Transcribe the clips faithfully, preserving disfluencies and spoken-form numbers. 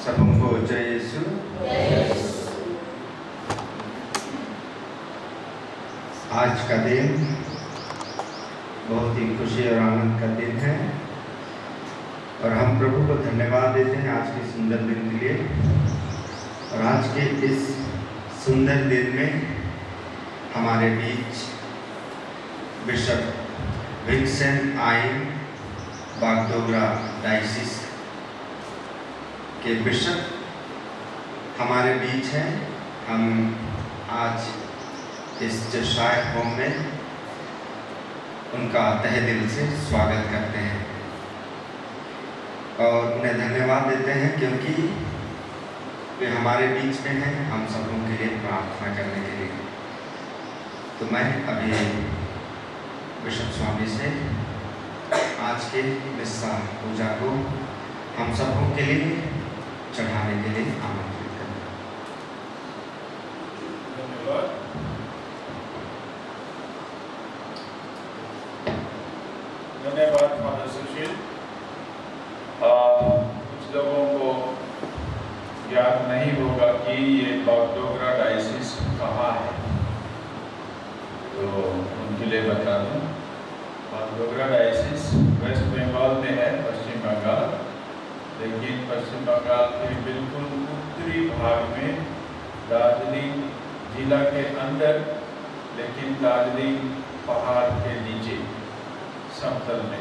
सबको जय यीशु। आज का दिन बहुत ही खुशी और आनंद का दिन है और हम प्रभु को धन्यवाद देते हैं आज के सुंदर दिन के लिए। और आज के इस सुंदर दिन में हमारे बीच बिशप विंसेंट आइन बागडोगरा डायसिस के बिशप हमारे बीच हैं। हम आज इस जशाय होम में उनका तहे दिल से स्वागत करते हैं और उन्हें धन्यवाद देते हैं क्योंकि वे हमारे बीच में हैं हम सबों के लिए प्रार्थना करने के लिए। तो मैं अभी बिशप स्वामी से आज के मिस्सा पूजा को हम सबों के लिए चढ़ाने के लिए आमंत्रित करें। धन्यवाद। धन्यवाद फादर सुशील। कुछ लोगों को याद नहीं होगा कि ये बागडोगरा डायसिस कहाँ है, तो उनके लिए बता दूं। बागडोगरा डायसिस वेस्ट बंगाल में है, पश्चिम बंगाल, लेकिन पश्चिम बंगाल के बिल्कुल उत्तरी भाग में दार्जिलिंग जिला के अंदर, लेकिन दार्जिलिंग पहाड़ के नीचे समतल में।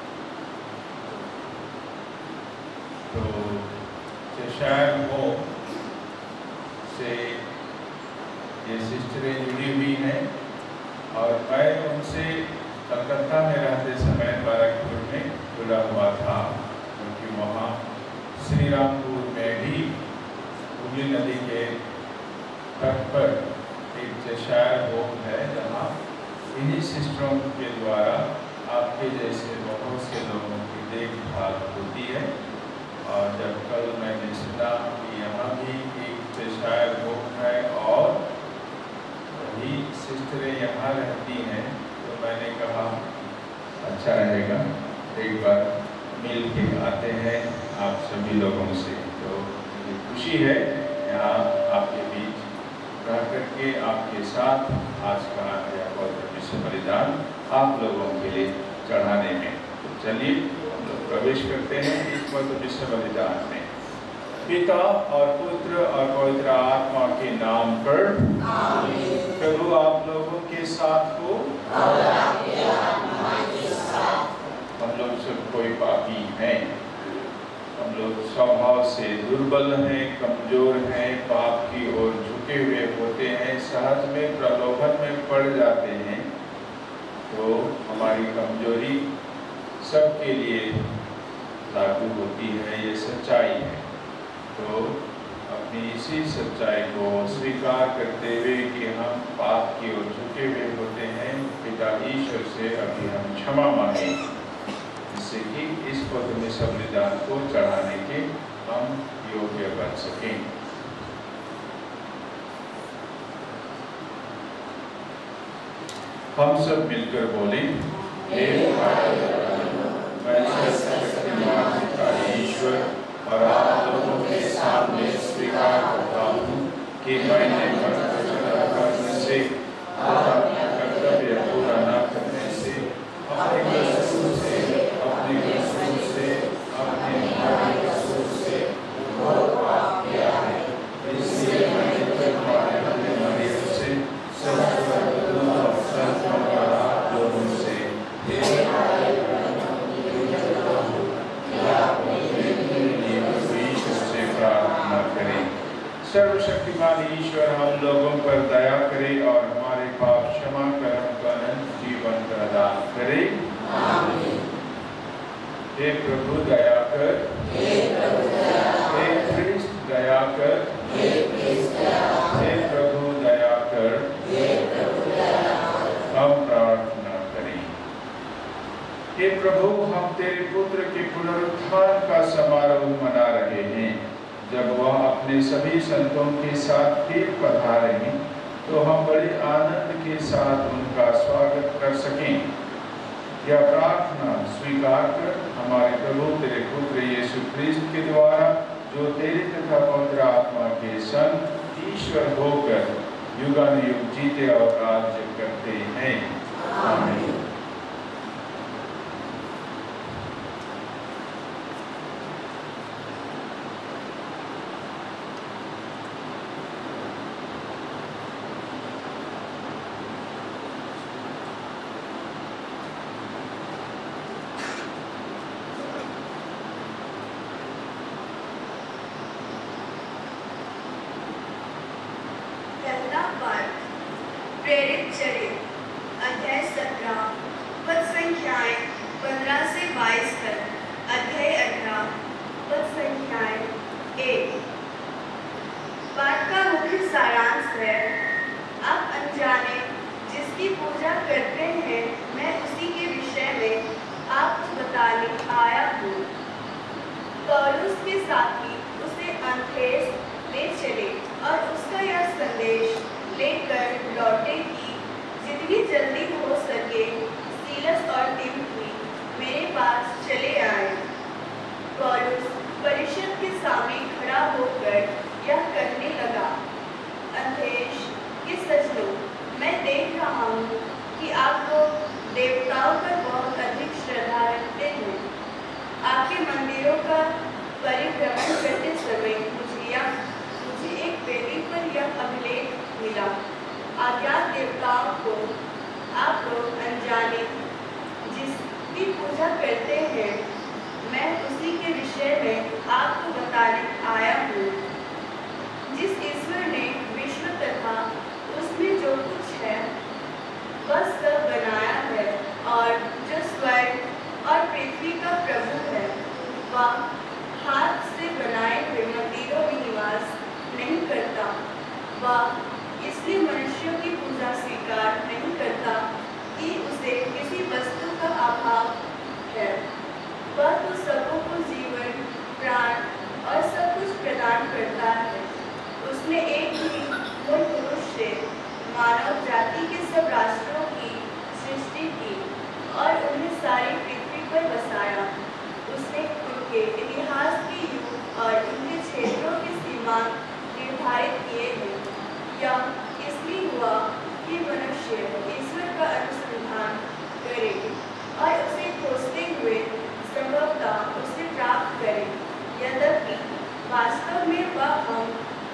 तो चेशायर होम से ये सिस्टरें जुड़ी हुई हैं और मैं उनसे कलकत्ता में रहते समय बाराकपुर में जुड़ा हुआ था, क्योंकि वहाँ श्री रामपुर में भी हुगली नदी के तट पर एक चेशायर होम है, जहाँ इन्हीं सिस्टरों के द्वारा आपके जैसे बहुत से लोगों की देखभाल होती है। और जब कल मैंने सुना कि यहाँ भी एक चेशायर होम है और वही सिस्टरें यहाँ रहती हैं, तो मैंने कहा अच्छा रहेगा एक बार मिल के आते हैं आप सभी लोगों से। तो मुझे खुशी है यहाँ आपके बीच रह करके आपके साथ आज का यह पवित्र विश्व बलिदान आप लोगों के लिए चढ़ाने में। तो चलिए हम लोग प्रवेश करते हैं इस पवित्र विश्व बलिदान में। पिता और पुत्र और पवित्र आत्मा के नाम पर आमीन। प्रभु आप लोगों के साथ हो और आपके आत्मा के साथ। हम लोग सब कोई पापी हैं, हम लोग स्वभाव से दुर्बल हैं, कमजोर हैं, पाप की ओर झुके हुए होते हैं, सहज में प्रलोभन में पड़ जाते हैं। तो हमारी कमजोरी सबके लिए लागू होती है, ये सच्चाई है। तो अपनी इसी सच्चाई को स्वीकार करते हुए कि हम पाप की ओर झुके हुए होते हैं, पिता ईश्वर से अभी हम क्षमा मांगे, जिससे कि इस पवित्र विश्व बलिदान को चढ़ाने के हम योग्य बन सकें। हम सब मिलकर बोलें, हे ईश्वर, और आप लोगों के सामने स्वीकार करता हूँ कि मैंने करने से अपना कर्तव्य पूरा न करने से, अपने कसूर से, अपने कसूर से, अपने भाई कसूर से बहुत पाप किया है। इसलिए मैंने तुम्हारे अपने मरीज से लोगों से प्रार्थना करें। सर्वशक्तिमान ईश्वर हम लोगों पर दया करे और हमारे पाप क्षमा कर हमको अनंत जीवन प्रदान करे। आमीन। हे प्रभु दया कर, हे प्रभु दया कर, हे ख्रिस्त दया कर, हे ख्रिस्त दया कर, हे प्रभु दया कर, हे प्रभु दया कर। हम प्रार्थना करें। हे प्रभु, हम तेरे पुत्र के पुनरुत्थान का समारोह मना रहे हैं। जब वह अपने सभी संतों के साथ फिर पधारें, तो हम बड़े आनंद के साथ उनका स्वागत कर सकें। यह प्रार्थना स्वीकार कर हमारे प्रभु तेरे पुत्र यीशु ख्रिस्त के द्वारा जो तेरे ईश्वर होकर युगानुयुग जीते और राज्य करते हैं। आमीन। प्रेरित चरित्र अध्याय सत्रह पद संख्याएं पंद्रह से बाईस तक। अध्याय अठारह पद संख्याएं एक। पाठ का मुख्य सारांश है, आप अनजाने जिसकी पूजा करते हैं मैं उसी के विषय में आपको बताने आया हूँ। पौलुस के साथी उसे एथेंस ले चले और उसका यह संदेश लेकर लौटे कि जितनी जल्दी हो सके सीलस और तीमुथी मेरे पास चले आए। पौलुस परिषद के सामने खड़ा होकर यह कहने लगा, एथेंस के सच लोग, मैं देख रहा हूँ कि आप लोग देवताओं पर बहुत अधिक श्रद्धा रखते हैं। आपके मंदिरों का परिभ्रमण करते समय मुझे यह मुझे एक वेदी पर यह अभिलेख मिला, अज्ञात देवताओं को आप लोग अनजाने जिसकी पूजा करते हैं मैं उसी के विषय में आपको बताने आया हूँ। जिस ईश्वर ने विश्व तथा उसमें जो कुछ है वह सब बनाया है और जो स्वर्ग और पृथ्वी का प्रभु है, वह हाथ से बनाए हुए मंदिरों में निवास नहीं करता। वह इसलिए मनुष्यों की पूजा स्वीकार नहीं करता कि उसे किसी वस्तु का अभाव है। वह तो सबों को जीवन, प्राण और सब कुछ प्रदान करता है। उसने एक ही मूल पुरुष से मानव जाति के सब राष्ट्रों की सृष्टि की और उन्हें सारी पृथ्वी पर बसाया। उसने उनके इतिहास के युग और उनके क्षेत्रों की सीमा निर्धारित किए हैं। यह इसलिए हुआ कि मनुष्य ईश्वर का अनुसंधान करे और उसे खोजते हुए संभवतः उसे प्राप्त करे। यद्यपि वास्तव में वह हम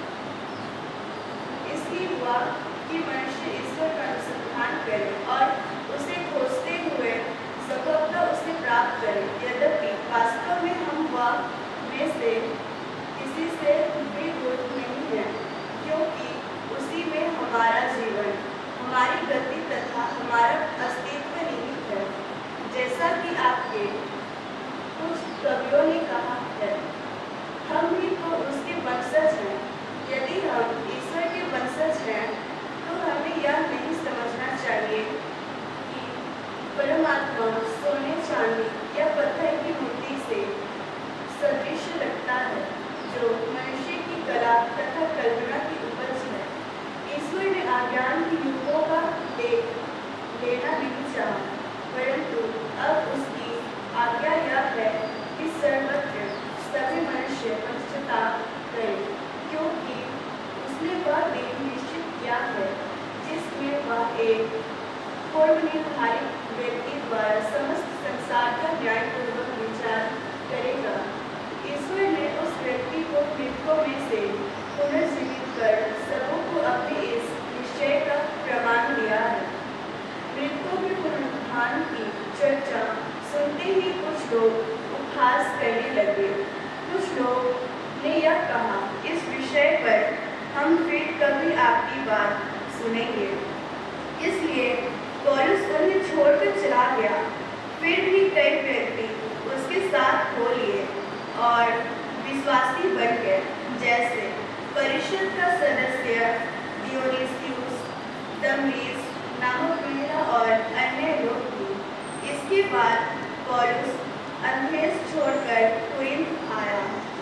इसलिए हुआ कि मनुष्य ईश्वर का अनुसंधान करे और उसे खोजते हुए संभवतः उसे प्राप्त करे। यद्यपि वास्तव में हम वह में से किसी से भी दूर नहीं है, क्योंकि उसी में हमारा जीवन, हमारी गति तथा हमारा अस्तित्व निहित है। जैसा कि आपके कुछ कवियों ने कहा है, हम भी तो उसके वंशज हैं। यदि हम ईश्वर के वंशज हैं तो हमें यह नहीं समझना चाहिए कि परमात्मा सोने, चांदी या पत्थर की मूर्ति से सदृश लगता है, जो मनुष्य की कला तथा कल्पना की उपज है। ईश्वर ने अज्ञान की युगों का देख लेना नहीं चाहा, परंतु अब उसकी आज्ञा यह है कि सर्वत्र सभी मनुष्य पश्चाताप करें, क्योंकि उसने वह दिन निश्चित किया है जिसमें वह एक पूर्व निर्धारित व्यक्ति द्वारा समस्त संसार का न्यायपूर्वक विचार करेगा। ईश्वर ने उस व्यक्ति को मृतकों में से पुनर्जीवित कर सबों को अपने इस निश्चय का प्रमाण दिया है। मृतकों के पुनरुत्थान की चर्चा सुनते ही कुछ लोग उपहास करने लगे। कुछ लोग ने यह कहा, इस विषय पर हम फिर कभी आपकी बात सुनेंगे। इसलिए पौलुस उन्हें छोड़कर चला गया। फिर भी कई व्यक्ति उसके साथ हो लिए और विश्वासी बन गए, जैसे परिषद का सदस्य डियोनिसियुस, दमरिस नामक महिला और अन्य लोग भी। इसके बाद पौलुस एथेंस छोड़कर कुरिन्थ आया।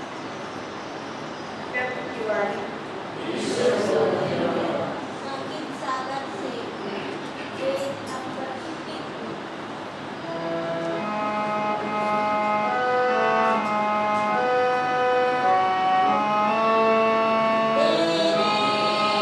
प्रभु की वाणी। तेरे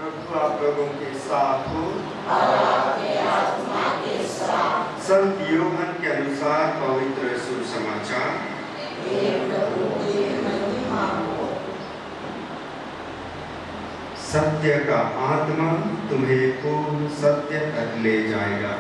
प्रभु आप लोगों के साथ हो और आपके आत्मा के साथ। संत यूहन्ना के अनुसार पवित्र सुसमाचार। हे प्रभु की महिमा हो। सत्य का आत्मा तुम्हें पूर्ण सत्य तक ले जाएगा।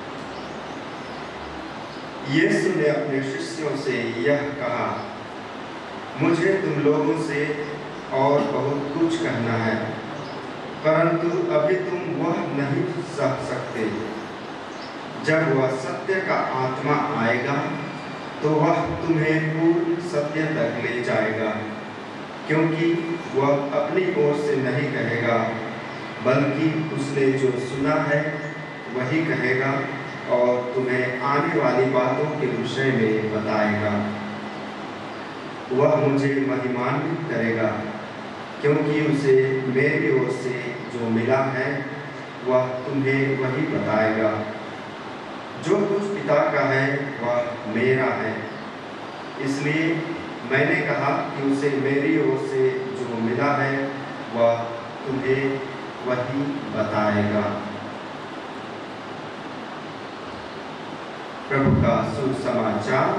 यीशु ने अपने शिष्यों से यह कहा, मुझे तुम लोगों से और बहुत कुछ कहना है, परंतु अभी तुम वह नहीं सह सकते। जब वह सत्य का आत्मा आएगा तो वह तुम्हें पूर्ण सत्य तक ले जाएगा, क्योंकि वह अपनी ओर से नहीं कहेगा, बल्कि उसने जो सुना है वही कहेगा और तुम्हें आने वाली बातों के विषय में बताएगा। वह मुझे महिमान्वित करेगा, क्योंकि उसे मेरी ओर से जो मिला है वह तुम्हें वही बताएगा। जो कुछ पिता का है वह मेरा है, इसलिए मैंने कहा कि उसे मेरी ओर से जो मिला है वह तुम्हें वही बताएगा। प्रभु का सुसमाचार।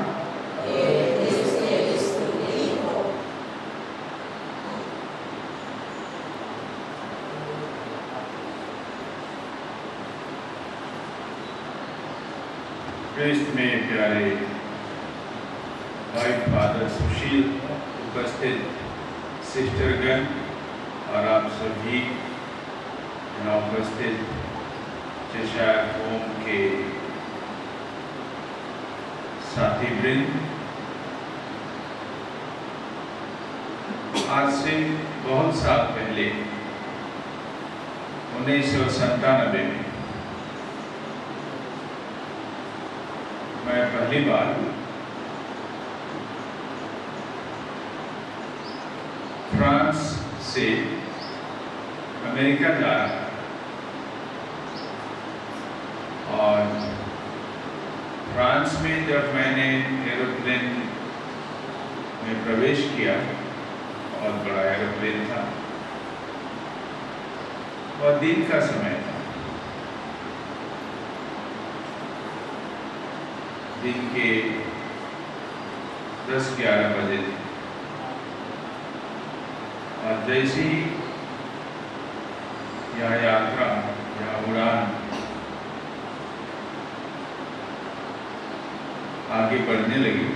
क्रिस्त में प्यारे भाई फादर सुशील, उपस्थित सिस्टरगण और आप सभी यहाँ उपस्थित चेशायर होम के साथी वृंद, आज से बहुत साल पहले उन्नीस सौ सत्तानबे में मैं पहली बार फ्रांस से अमेरिका जा रहा था और फ्रांस में जब मैंने एरोप्लेन में प्रवेश किया, बहुत बड़ा एरोप्लेन था, और दिन का समय था, दिन के दस ग्यारह बजे थे। और जैसे ही यह यात्रा या उड़ान आगे बढ़ने लगी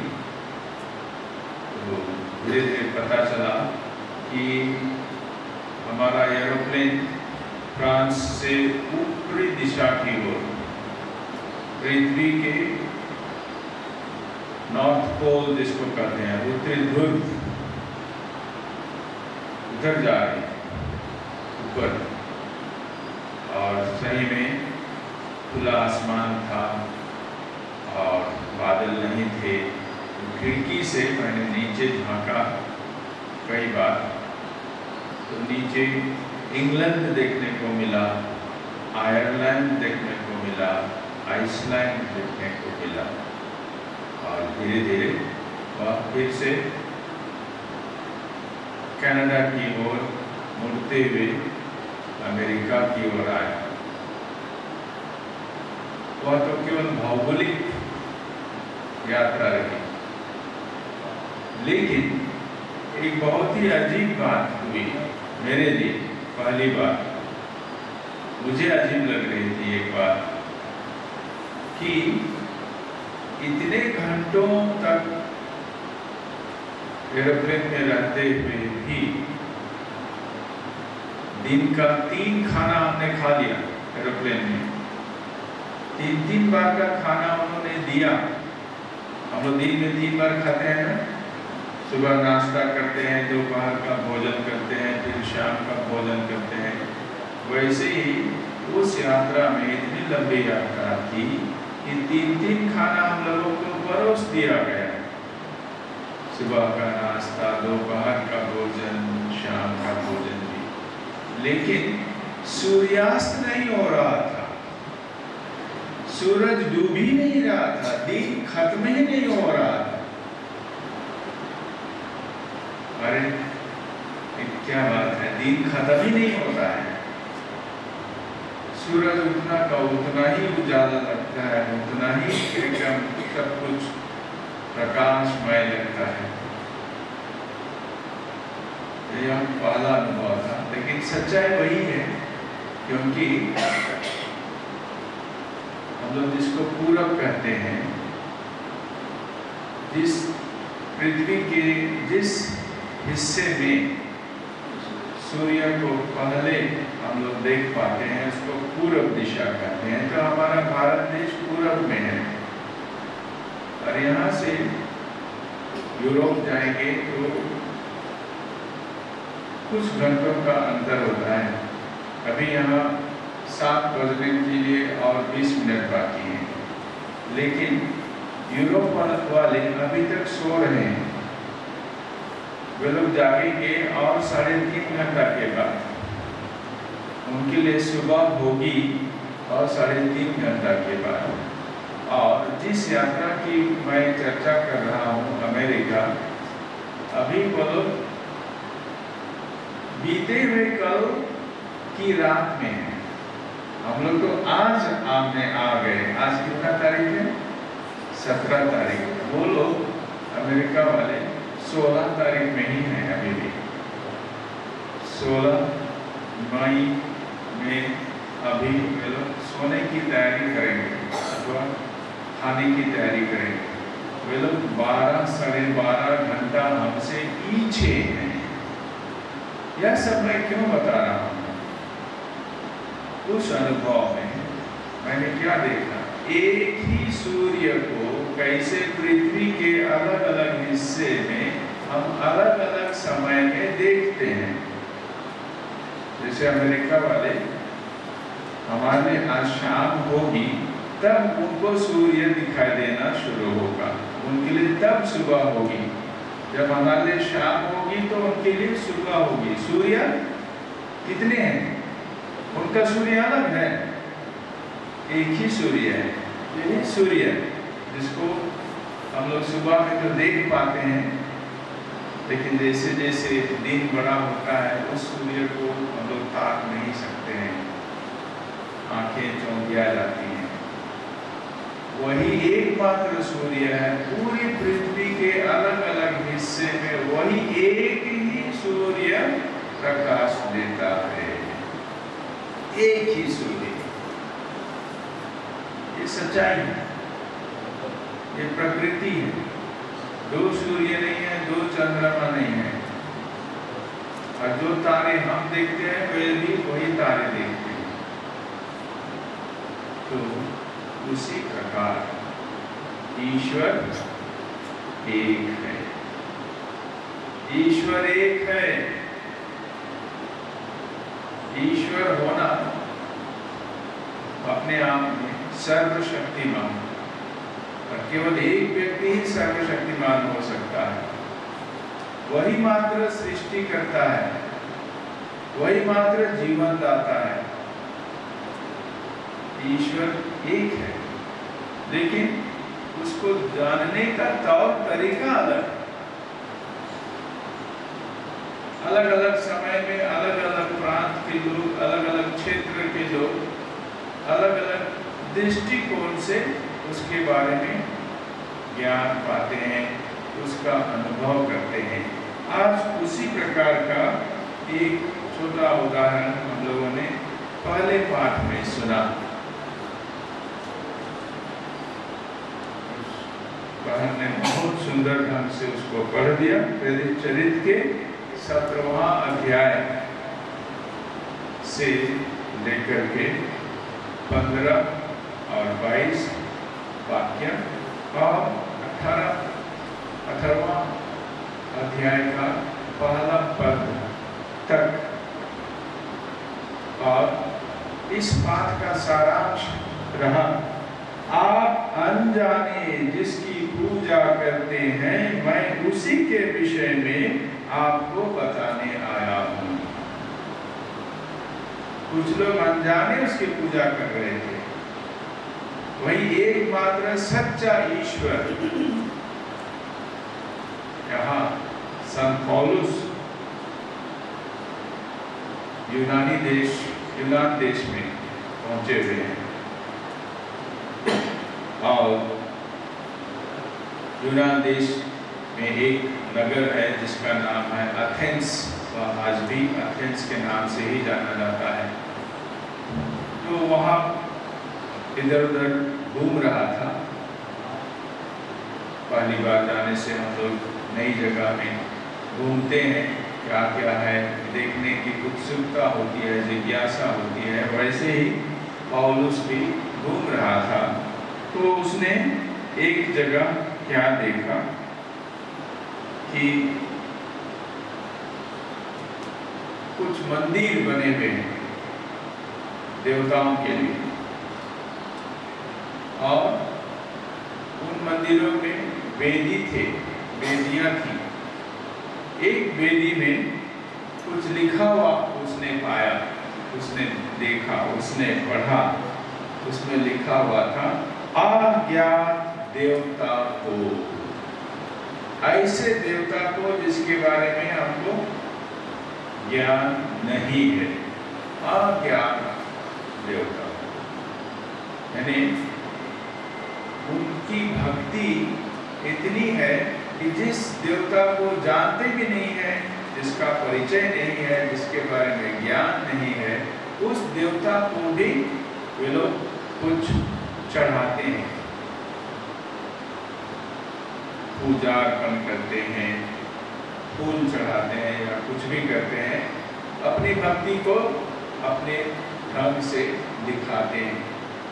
तो धीरे धीरे पता चला कि हमारा एरोप्लेन फ्रांस से ऊपरी दिशा की ओर पृथ्वी के नॉर्थ पोल जिसको कहते हैं, उत्तरी ध्रुव, उधर जा रही ऊपर। और सही में खुला आसमान था और बादल नहीं थे। खिड़की से मैंने नीचे झांका कई बार, तो नीचे इंग्लैंड देखने को मिला, आयरलैंड देखने को मिला, आइसलैंड देखने को मिला। और धीरे धीरे वह फिर से कनाडा की ओर मुड़ते हुए अमेरिका की ओर आया। वह तो केवल भौगोलिक यात्रा रही, लेकिन एक बहुत ही अजीब बात हुई मेरे लिए। पहली बार मुझे अजीब लग रही थी एक बात कि इतने घंटों तक एरोप्लेन में रहते हुए भी दिन का तीन खाना हमने खा लिया एरोप्लेन में। तीन तीन बार का खाना उन्होंने दिया। हम लोग दिन में तीन बार खाते हैं ना, सुबह नाश्ता करते हैं, दोपहर का भोजन करते हैं, फिर शाम का भोजन करते हैं। वैसे ही उस यात्रा में इतनी लंबी यात्रा थी कि तीन तीन खाना हम लोगों को परोस दिया गया। सुबह का नाश्ता, दोपहर का भोजन, शाम का भोजन भी। लेकिन सूर्यास्त नहीं हो रहा था, सूरज डूब ही नहीं रहा था, दिन खत्म ही नहीं हो रहा था। अरे क्या बात है, दिन खत्म ही नहीं होता है। सूरज उठना का उतना ही उजाला लगता है, उतना ही एकदम सब कुछ प्रकाशमय लगता है। यह पहला अनुभव था, लेकिन सच्चाई वही है, क्योंकि हम लोग जिसको पूरब कहते हैं, जिस पृथ्वी के जिस हिस्से में सूर्य को पहले हम लोग देख पाते हैं उसको पूरब दिशा कहते हैं। तो हमारा भारत देश पूरब में है, और यहाँ से यूरोप जाएंगे तो कुछ घंटों का अंतर होता है। अभी यहाँ सात बजने के लिए और बीस मिनट बाकी हैं, लेकिन यूरोप वाले अभी तक सो रहे हैं। वे लोग जागेंगे और साढ़े तीन घंटा के बाद उनके लिए सुबह होगी, और साढ़े तीन घंटा के बाद। और जिस यात्रा की मैं चर्चा कर रहा हूँ अमेरिका, अभी वो लोग बीते हुए कल की रात में है। हम लोग तो आज आपने आ गए। आज कितना तारीख है? सत्रह तारीख। वो लोग अमेरिका वाले सोलह तारीख में ही है। अभी भी सोलह मई में अभी वे लोग सोने की तैयारी करेंगे अथवा खाने की तैयारी करेंगे। वे लोग बारह साढ़े बारह घंटा हमसे पीछे हैं। यह सब मैं क्यों बता रहा हूँ? उस अनुभव में मैंने क्या देखा, एक ही सूर्य को कैसे पृथ्वी के अलग अलग हिस्से में हम अलग अलग समय में देखते हैं। जैसे अमेरिका वाले, हमारे आज शाम होगी तब उनको सूर्य दिखाई देना शुरू होगा, उनके लिए तब सुबह होगी। जब हमारे लिए शाम होगी तो उनके लिए सुबह होगी। सूर्य कितने हैं? उनका सूर्य अलग है, एक ही सूर्य है। यही सूर्य जिसको हम लोग सुबह में तो देख पाते हैं, लेकिन जैसे जैसे दिन बड़ा होता है उस सूर्य को हम लोग ताक नहीं सकते हैं, आंखें चौंधिया जाती हैं। वही एकमात्र सूर्य है पूरी पृथ्वी के अलग अलग हिस्से में, वही एक ही सूर्य प्रकाश देता है। एक ही सूर्य, ये सच्चाई है, ये प्रकृति है। दो सूर्य नहीं है, दो चंद्रमा नहीं है, और जो तारे हम देखते हैं वे भी वही तारे देखते हैं। तो उसी प्रकार ईश्वर एक है। ईश्वर एक है। ईश्वर होना अपने आप में सर्वशक्तिमान, और केवल एक व्यक्ति ही सर्वशक्तिमान हो सकता है। वही मात्र सृष्टि करता है, वही मात्र जीवन दाता है। ईश्वर एक है, लेकिन उसको जानने का तौर तरीका अलग। अलग अलग समय में अलग अलग प्रांत के लोग, अलग अलग क्षेत्र के लोग अलग अलग दृष्टिकोण से उसके बारे में ज्ञान पाते हैं, उसका अनुभव करते हैं। आज उसी प्रकार का एक छोटा उदाहरण हम लोगों ने पहले पाठ में सुना। बहन ने बहुत सुंदर ढंग से उसको पढ़ दिया। प्रेरित चरित्र के सत्रहवां अध्याय से लेकर के पंद्रह और बाईस वाक्य और अठारह अठारहवां अध्याय का पहला पद तक, और इस पाठ का सारांश रहा, आप अनजाने जिसकी पूजा करते हैं मैं उसी के विषय में आपको बताने आया हूं। कुछ लोग अनजाने उसकी पूजा कर रहे थे, वही एकमात्र सच्चा ईश्वर यहाँ संत पौलुस यूनानी देश यूनान देश में पहुंचे हुए हैं। और यूनान देश में एक नगर है जिसका नाम है एथेंस, वह आज भी एथेंस के नाम से ही जाना जाता है। तो वहाँ इधर उधर घूम रहा था। पहली बार जाने से हम लोग नई जगह में घूमते हैं, क्या क्या है देखने की उत्सुकता होती है, जिज्ञासा होती है। वैसे ही पौलुस भी घूम रहा था। तो उसने एक जगह क्या देखा कि कुछ मंदिर बने हुए हैं देवताओं के लिए, और उन मंदिरों में वेदी थे, वेदियां थी। एक वेदी में कुछ लिखा हुआ उसने पाया, उसने देखा, उसने पढ़ा। उसमें लिखा हुआ था अज्ञात देवता को, ऐसे देवता को जिसके बारे में हमको ज्ञान नहीं है, अज्ञात देवता। यानी उनकी भक्ति इतनी है कि जिस देवता को जानते भी नहीं है, जिसका परिचय नहीं है, जिसके बारे में ज्ञान नहीं है, उस देवता को भी वे लोग कुछ चढ़ाते हैं, पूजा अर्पण करते हैं, फूल चढ़ाते हैं या कुछ भी करते हैं, अपनी भक्ति को अपने ढंग से दिखाते हैं।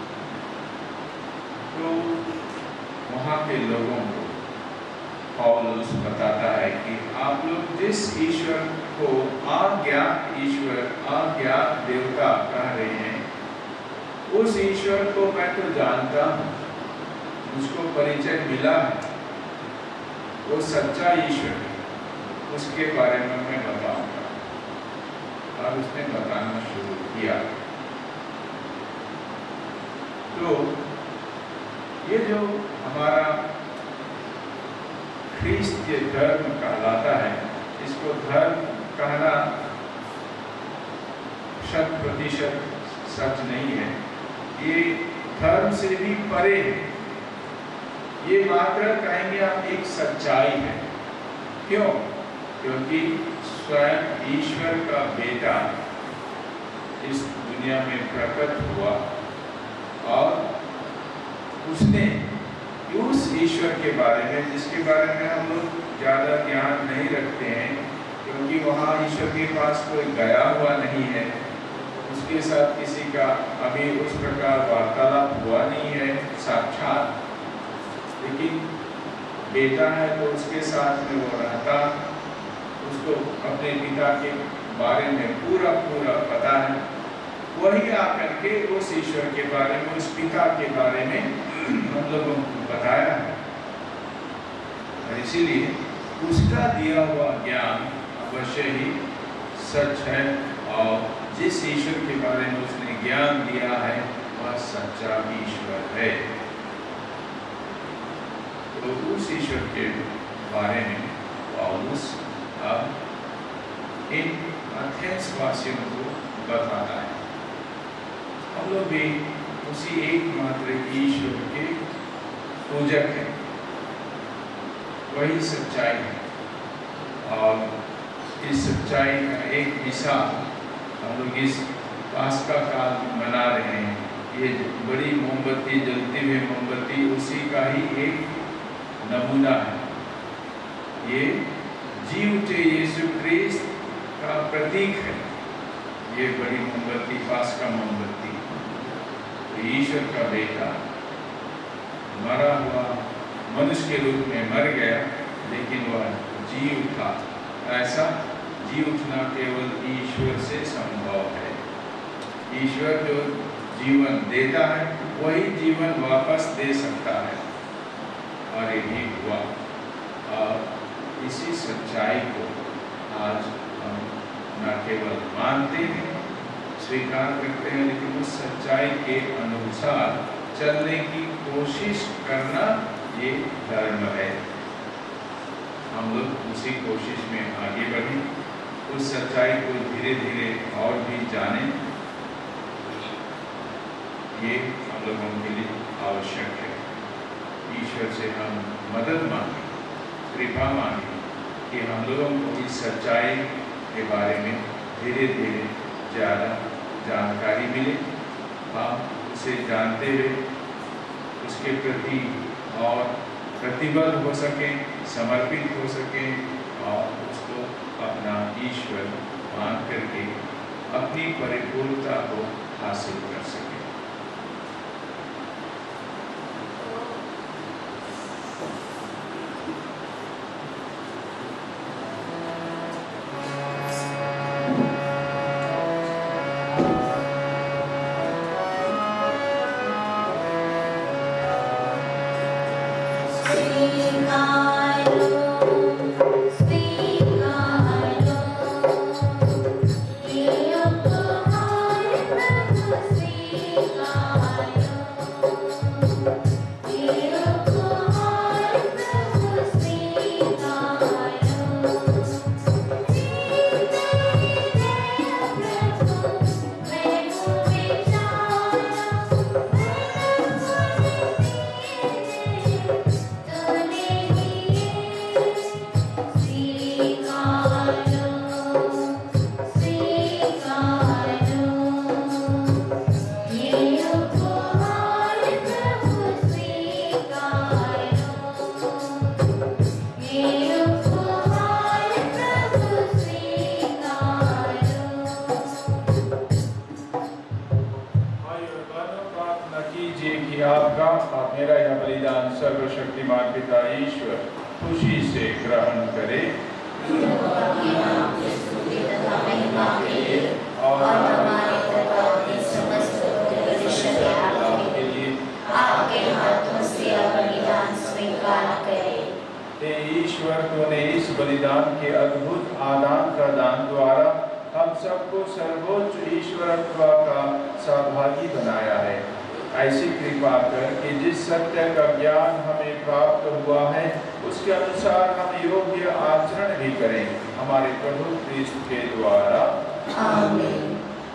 तो वहाँ के लोगों को पौलुस बताता है कि आप लोग जिस ईश्वर को अज्ञात ईश्वर, अज्ञात देवता कह रहे हैं, उस ईश्वर को मैं तो जानता हूँ, मुझको परिचय मिला है, वो सच्चा ईश्वर, उसके बारे में मैं बताऊंगा। और उसने बताना शुरू किया। तो ये जो हमारा ख्रीस्तीय धर्म कहलाता है, इसको धर्म कहना शत प्रतिशत सच नहीं है। ये धर्म से भी परे है। ये मात्र कहेंगे आप एक सच्चाई है। क्यों? क्योंकि स्वयं ईश्वर का बेटा इस दुनिया में प्रकट हुआ और उसने उस ईश्वर के बारे में, जिसके बारे में हम लोग ज़्यादा ज्ञान नहीं रखते हैं, क्योंकि वहाँ ईश्वर के पास कोई गया हुआ नहीं है, उसके साथ किसी का अभी उस प्रकार वार्तालाप हुआ नहीं है साक्षात, लेकिन बेटा है तो उसके साथ में वो रहता, उसको अपने पिता के बारे में पूरा पूरा पता है। वही आकर के उस ईश्वर के बारे में, उस पिता के बारे में हम लोगों को बताया है। और इसीलिए उसका दिया हुआ ज्ञान अवश्य ही सच है, और जिस ईश्वर के बारे में उसने ज्ञान दिया है वह सच्चा ईश्वर है। तो उस ईश्वर के बारे में पौलुस अब इन एथेंस वासियों को बताता है। हम लोग भी उसी एकमात्र ईश्वर के पूजक हैं, वही सच्चाई है। और इस सच्चाई का एक मिसाल हम लोग इस पास्का काल में मना रहे हैं। ये बड़ी मोमबत्ती, जलती हुई मोमबत्ती उसी का ही एक नमूना है। ये जी उठे यीशु क्रिस्त का प्रतीक है। ये बड़ी मोमबत्ती, पास्का मोमबत्ती, ईश्वर का बेटा मरा हुआ मनुष्य के रूप में मर गया, लेकिन वह जी उठा। ऐसा जी उठना केवल ईश्वर से संभव है। ईश्वर जो जीवन देता है वही जीवन वापस दे सकता है, और यही हुआ। और इसी सच्चाई को आज हम न केवल मानते हैं, स्वीकार करते हैं, लेकिन उस सच्चाई के अनुसार चलने की कोशिश करना ये धर्म है। हम लोग उसी कोशिश में आगे बढ़ें, उस सच्चाई को धीरे धीरे और भी जानें। ये हम लोगों के लिए आवश्यक है। ईश्वर से हम मदद मांगे, कृपा मांगे कि हम लोगों को इस सच्चाई के बारे में धीरे धीरे ज़्यादा जानकारी मिले, हम उसे जानते हुए उसके प्रति और प्रतिबद्ध हो सकें, समर्पित हो सकें और उसको अपना ईश्वर मान करके अपनी परिपूर्णता को हासिल कर सकें। सर्वशक्तिमान पिता ईश्वर खुशी से ग्रहण करे और आपके लिए आपके हाथों से बलिदान स्वीकार करे। हे ईश्वर, तूने इस बलिदान के अद्भुत आदान प्रदान द्वारा हम सबको सर्वोच्च ईश्वरत्व का सहभागी बनाया है। ऐसी कृपा कर कि जिस सत्य का ज्ञान हमें प्राप्त हुआ है उसके अनुसार हम योग्य आचरण भी करें, हमारे प्रभु क्रिस्त के द्वारा। आमीन।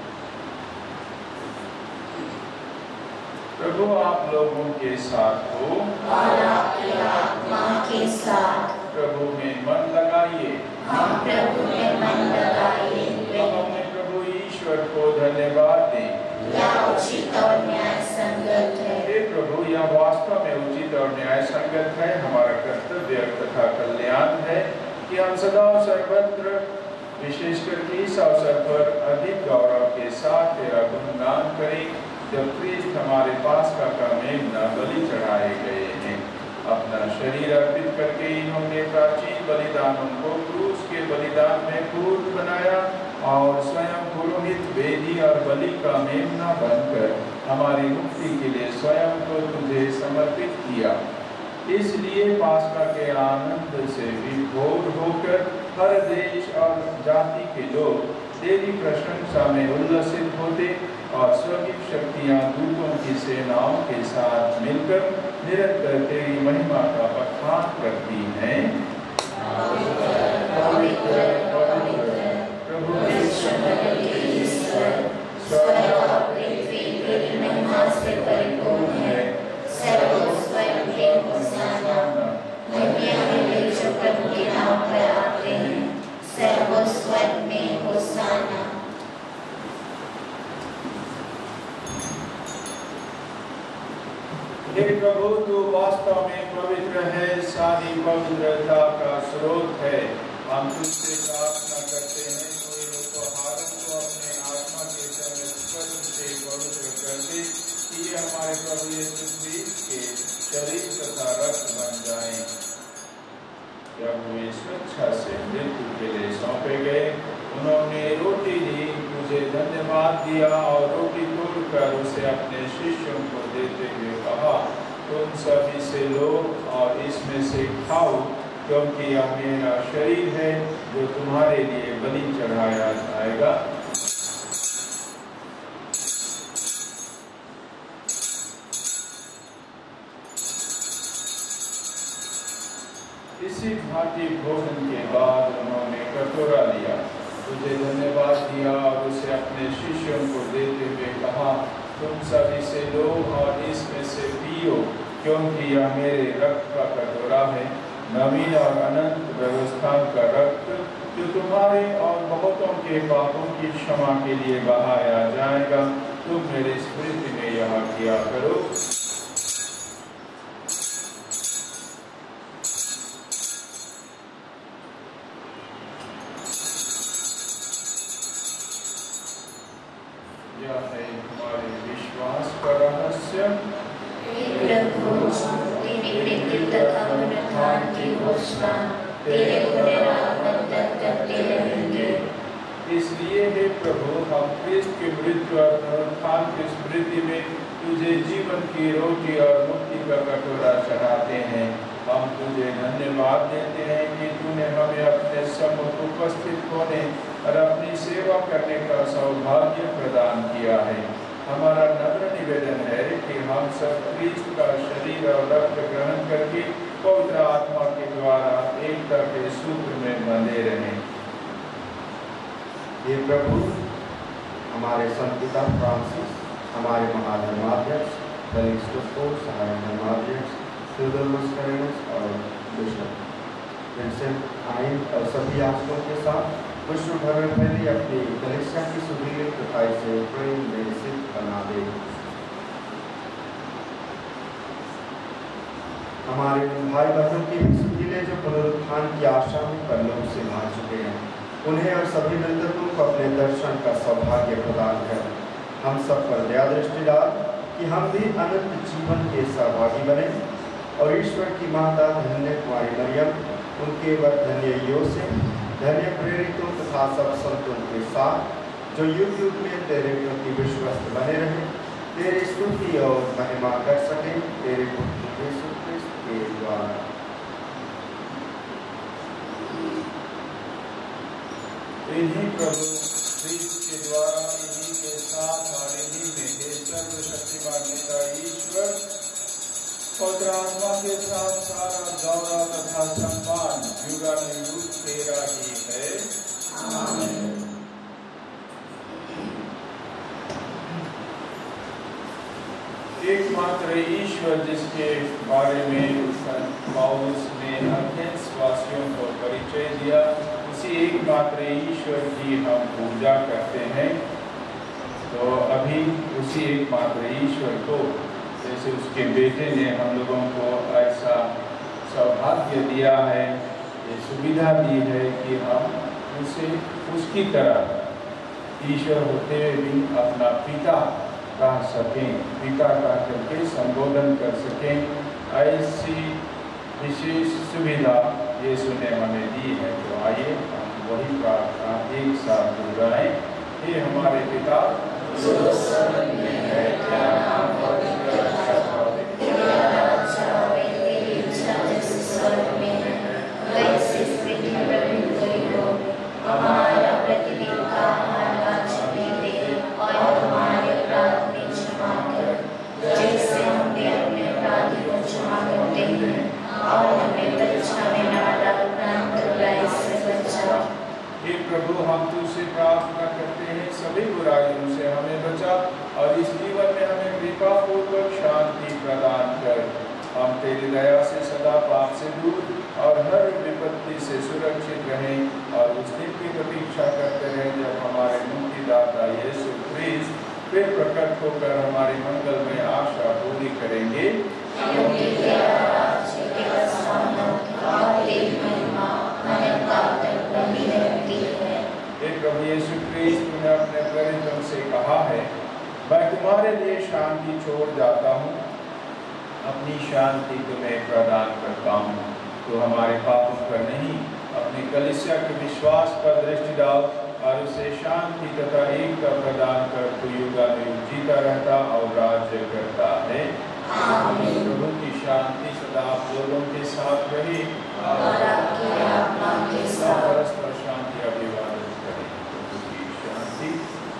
प्रभु आप लोगों के साथ हो और आपकी आत्मा के साथ। प्रभु में मन लगाइए। हम प्रभु में मन लगाइए। हम अपने प्रभु ईश्वर को धन्यवाद दें। यह उचित और न्याय संगत है। हे प्रभु, यह वास्तव में उचित और न्याय संगत है, हमारा कर्तव्य तथा कल्याण है कि हम सदा सर्वत्र, विशेषकर इस अवसर पर अधिक गौरव के साथ तेरा गुणगान करें जब क्रिस्त हमारे पास का मेमना बलि चढ़ाए गए हैं। अपना शरीर अर्पित करके इन्होंने प्राचीन बलिदानों को क्रूस के बलिदान में पूर्ण बनाया और स्वयं पुरोहित, वेदी और बलि का मेमना बनकर हमारी मुक्ति के लिए स्वयं को तुझे समर्पित किया। इसलिए पास्का के आनंद से विभोर होकर हर देश और जाति के लोग तेरी प्रशंसा में उल्लसित होते और स्वर्गीय शक्तियां दूतों की सेनाओं के साथ मिलकर निरंतर तेरी महिमा का बखान करती हैं। प्रभु स्वर्ग और पृथ्वी तेरी महिमा से परिपूर्ण है। सर्वोस्वयं के होशाना, धन्य है वे जो प्रभु के नाम पर आते हैं। सर्वोस्वयं में होशाना। हे प्रभु, तू वास्तव में पवित्र है, सारी पवित्रता का स्रोत है। हम तुझसे प्रार्थना करते हैं, तो इन उपहारों को अपने आत्मा के संग स्पर्श से पवित्र कर दे कि ये हमारे प्रभु यीशु क्रिस्त के शरीर तथा रक्त बन जाएं। जब वे स्वेच्छा से मृत्यु के लिए सौंपे गए, उन्होंने रोटी ली, मुझे धन्यवाद दिया और रोटी तोड़कर उसे अपने शिष्यों को देते हुए कहा, तुम सभी से लो और इसमें से खाओ, क्योंकि यह मेरा शरीर है जो तुम्हारे लिए बलि चढ़ाया जाएगा। इसी भांति भोजन के बाद उन्होंने कटोरा लिया, तुझे धन्यवाद दिया और उसे अपने शिष्यों को देते हुए कहा, तुम सभी से लो और इसमें से पियो, क्योंकि यह मेरे रक्त का कटोरा है, नवीन और अनंत व्यवस्था का रक्त, जो तुम्हारे और बहुतों के पापों की क्षमा के लिए बहाया जाएगा। तुम मेरी स्मृति में यह किया करो। यह है हमारे विश्वास का रहस्य। प्रभु, तेरी मृत्यु तथा पुनरुत्थान की घोषणा तेरे पुनरागमन तक करते रहेंगे। इसलिए हे प्रभु, हम क्रिस्त की मृत्यु और पुनरुत्थान की स्मृति में तुझे जीवन की रोटी और मुक्ति का कटोरा चढ़ाते हैं। हम तुझे धन्यवाद देते हैं कि तूने हमें अपने सम्मुख उपस्थित होने और अपनी सेवा करने का सौभाग्य प्रदान किया है। हमारा नम्र निवेदन है कि हम सब क्रिस्त का शरीर और रक्त ग्रहण करके पवित्र आत्मा के द्वारा एकता के सूत्र में बंधे रहें। ये प्रभु, हमारे संत पिता फ्रांसिस, हमारे महाधर्माध्यक्ष फेलिक्स सहायक धर्माध्यक्ष थियोडोरस कैरेनस और बिशप विंसेंट आइन और सभी आश्रमों के साथ विश्व भर में फैली अपनी कलीसिया की सुधीर तथा इसे प्रेम में सिद्ध बना दे। हमारे भाई बहनों की सुधीले जो पुनरुत्थान की आशा में परलोक से भाग चुके हैं, उन्हें और सभी मृतकों को अपने दर्शन का सौभाग्य प्रदान कर हम सब पर दया दृष्टि डाल कि हम भी अनंत जीवन के सहभागी बने और ईश्वर की माता धन्य कुमारी मरियम, उनके वरधन्य योसेफ, धन्य प्रेरितों तथा सब संतों के साथ जो युग युग में तेरे प्रति विश्वस्त बने रहे, तेरी स्तुति और महिमा कर सके, तेरे पुत्र यीशु क्रिस्त के द्वारा। इन्हीं प्रभु क्रिस्त के द्वारा, इन्हीं के साथ और इन्हीं में हे सर्वशक्तिमान पिता ईश्वर, पवित्र आत्मा के साथ सारा गौरव तथा सम्मान युगानुयुग तेरा ही है। आमीन। एकमात्र ईश्वर जिसके बारे में पौलुस ने एथेंस वासियों को परिचय दिया, उसी एकमात्र ईश्वर की हम पूजा करते हैं। तो अभी उसी एकमात्र ईश्वर को, जैसे उसके बेटे ने हम लोगों को ऐसा सौभाग्य दिया है, ये सुविधा दी है कि हम उसे उसकी तरह ईश्वर होते हुए भी अपना पिता कह सकें, पिता कह करके संबोधन कर सकें, ऐसी विशेष सुविधा यीशु ने हमें दी है। तो आइए हम वही प्रार्थना एक साथ दोहराएं। हे हमारे पिता जो स्वर्ग में है, तेरा नाम पवित्र तेरा राज्य आए, तेरी इच्छा जैसे स्वर्ग में है वैसे पृथ्वी पर भी हो। हमारा प्रतिदिन का आहार आज हमें दे और हमारे अपराध में क्षमा कर, जैसे हम भी अपने अपराधी को क्षमा करते हैं, और हमें परीक्षा में न डाल, परंतु बुराई से बचा। हे प्रभु, हम तुझसे प्रार्थना करते हैं, सभी बुराइयों से हमें बचा और इस जीवन में हमें कृपा पूर्वक शांति प्रदान कर। हम तेरी दया से सदा पाप से दूर और हर विपत्ति से सुरक्षित रहें और उस दिन की प्रतीक्षा करते रहें जब हमारे मुक्तिदाता यीशु क्रिस्त फिर प्रकट होकर हमारी मंगलमय आशा पूरी करेंगे। प्रभु यीशु क्रिस्त ने अपने प्रेरितों से कहा है, मैं तुम्हारे लिए शांति छोड़ जाता हूँ, अपनी शांति तुम्हें प्रदान करता हूँ। तो हमारे पापों पर नहीं, अपनी कलीसिया के विश्वास पर दृष्टि डाल और उसे शांति तथा एकता प्रदान कर तो युगानुयुग जीता रहता और राज्य करता है। आमीन। प्रभु की शांति सदा आप लोगों के साथ रहे और आपकी आत्मा के साथ। परस्पर शांति अभिवादन करें। प्रभु की शांति।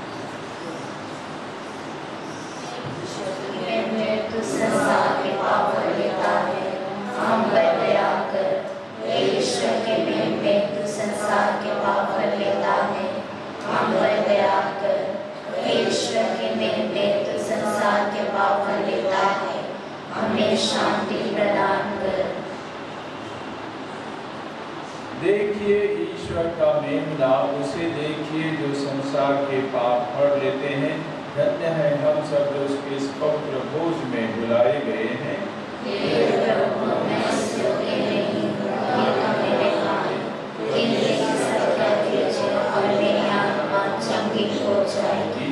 तू संसार के पाप लेता है, हम पर दया कर। ईश्वर के प्रेम में तू संसार के पाप लेता है, हम पर दया कर। ईश्वर के प्रेम में तू संसार हमें शांति प्रदान कर। देखिए ईश्वर का मेमना, उसे देखिए जो संसार के पाप हर लेते हैं। धन्य है हम सब जो उसके इस पवित्र भोज में बुलाए गए हैं। हे प्रभु, मैं इस योग्य नहीं हूँ कि मेरे भाई तेरे साथ कर दीजिए और मेरी आत्मा चंगी हो जाएगी।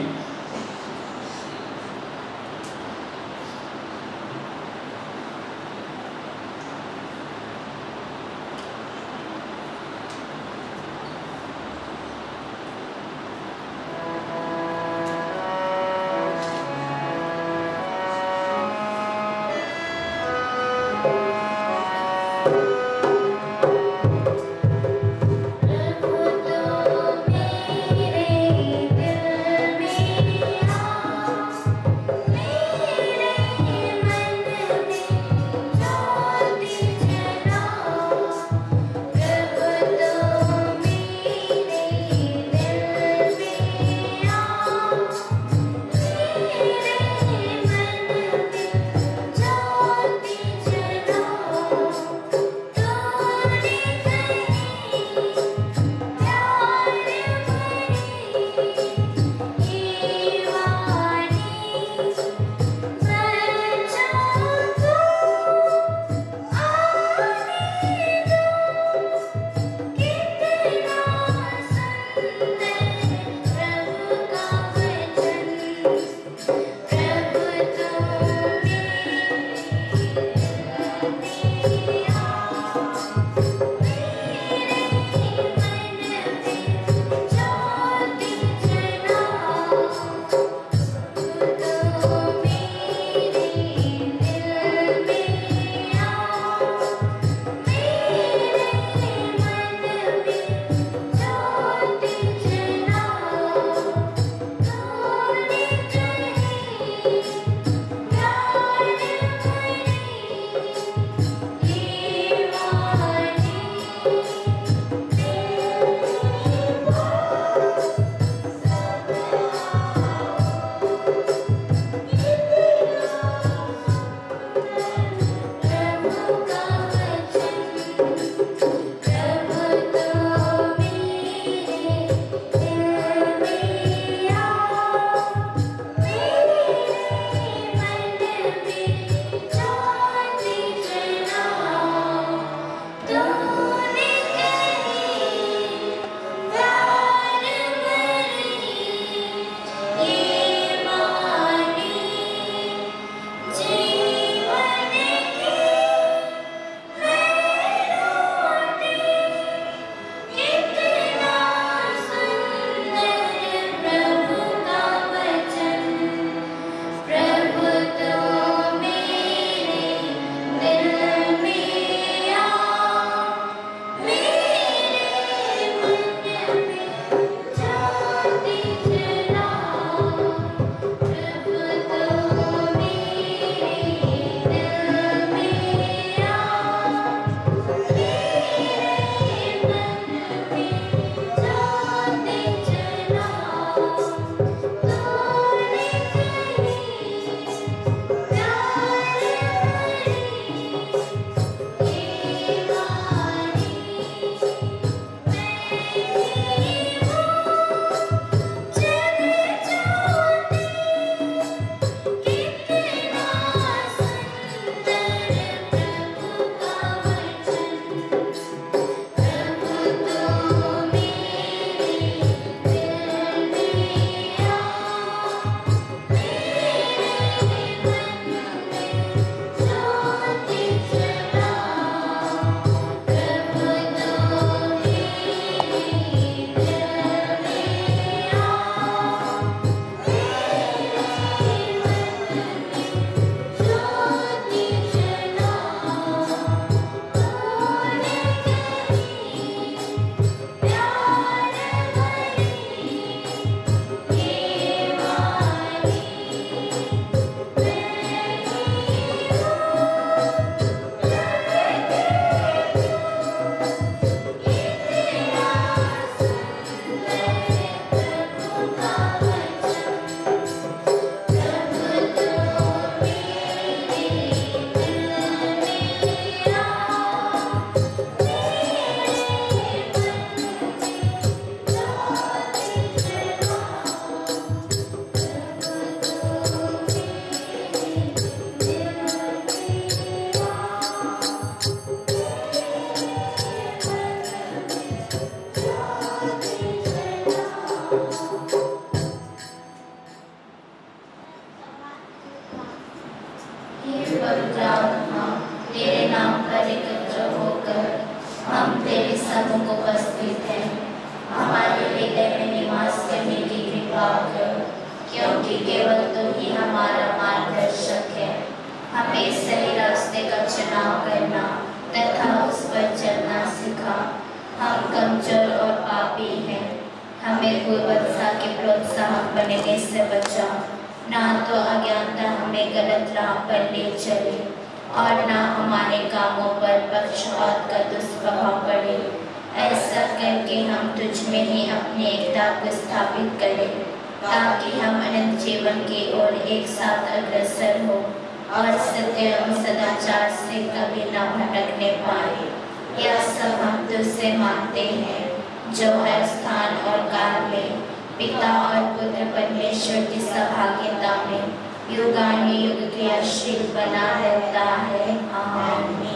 पवित्र आत्मा तेरे नाम पर एकत्र होकर हम तेरे सम्मुख उपस्थित हैं। हमारे हृदय में निवास करने की कृपा कर, क्योंकि केवल तू ही हमारा मार्गदर्शक है। हमें सही रास्ते का चुनाव करना तथा उस पर चलना सिखा। हम कमजोर और पापी हैं, हमें कुवर्षा के प्रोत्साहन बनने से बचा। ना तो अज्ञानता हमें गलत राह पर ले चले और ना हमारे कामों पर पक्षपात का दुष्प्रभाव पड़े। ऐसा करके हम तुझ में ही अपनी एकता को स्थापित करें, ताकि हम अनंत जीवन की ओर एक साथ अग्रसर हो और सत्य और सदाचार से कभी न भटकने पाए। यह सब हम तुझसे मांगते हैं, जो हर स्थान और काल में पिता और पुत्र परमेश्वर की सहभागिता में युगानुयुग क्रियाशील बना रहता है। आमीन।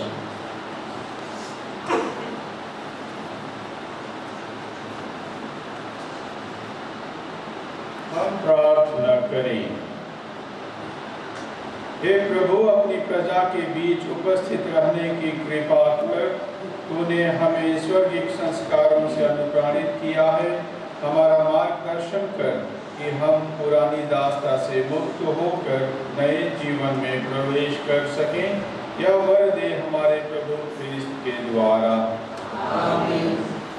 हम प्रार्थना करें। हे प्रभु, अपनी प्रजा के बीच उपस्थित रहने की कृपा कर। तूने हमें स्वर्गीय संस्कारों से अनुप्राणित किया है। हमारा मार्गदर्शन कर कि हम पुरानी दास्ता से मुक्त होकर नए जीवन में प्रवेश कर सकें। यह वर दे हमारे प्रभु क्रिस्त के द्वारा। आमीन।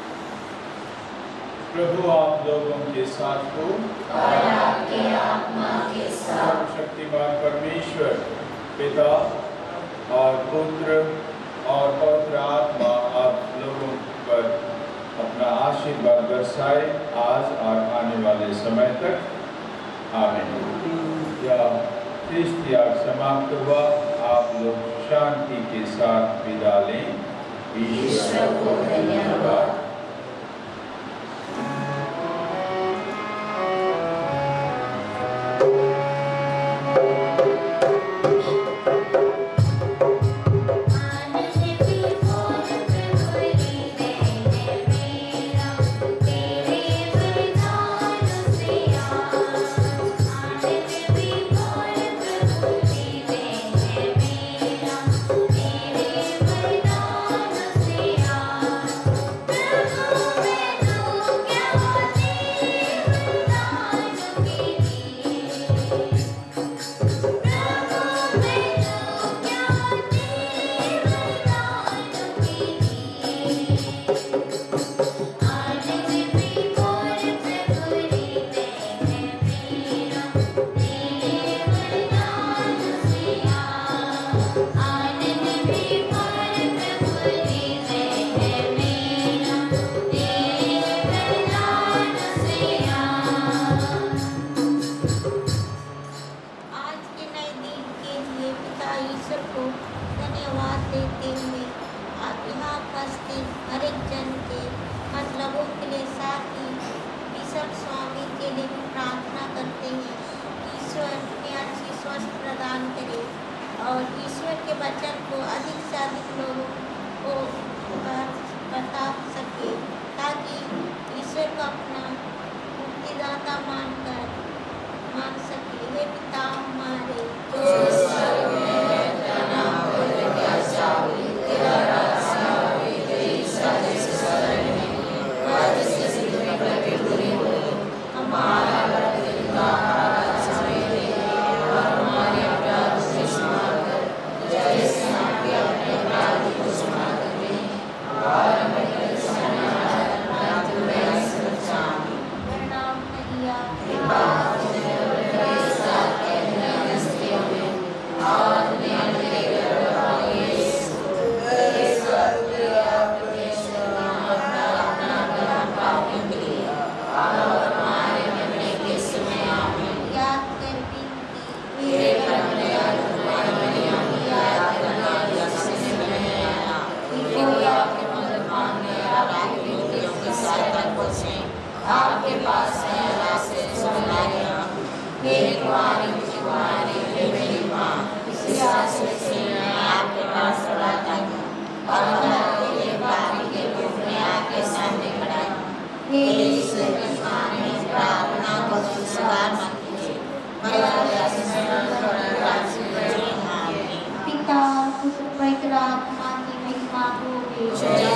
प्रभु आप लोगों के साथ हो और आपके आत्मा के साथ। शक्तिमान परमेश्वर पिता और पुत्र और पवित्र आत्मा आप लोगों पर अपना आशीर्वाद बरसाए आज और आने वाले समय तक। आमीन। या ख्रिस्त याग समाप्त हुआ। आप लोग शांति के साथ विदा लें। ईश्वर को धन्यवाद। आत्मा की महिमा होगी। जय